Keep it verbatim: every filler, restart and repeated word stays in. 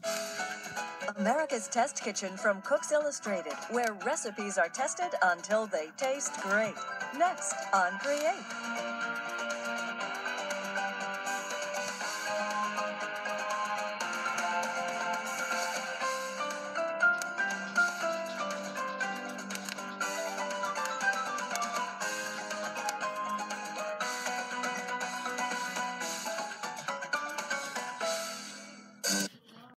America's Test Kitchen from Cooks Illustrated, where recipes are tested until they taste great. Next on Create.